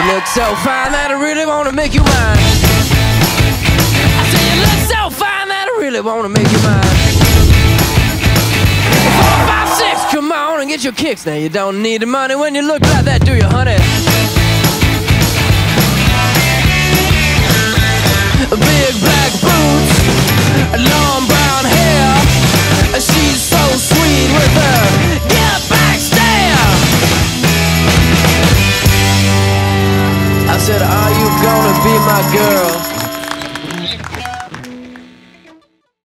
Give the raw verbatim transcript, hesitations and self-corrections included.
look so fine that I really wanna make you mine. I say you look so fine that I really wanna make you mine. Four, five, six, come on and get your kicks. Now you don't need the money when you look like that, do you, honey? Big black boots, long brown hair.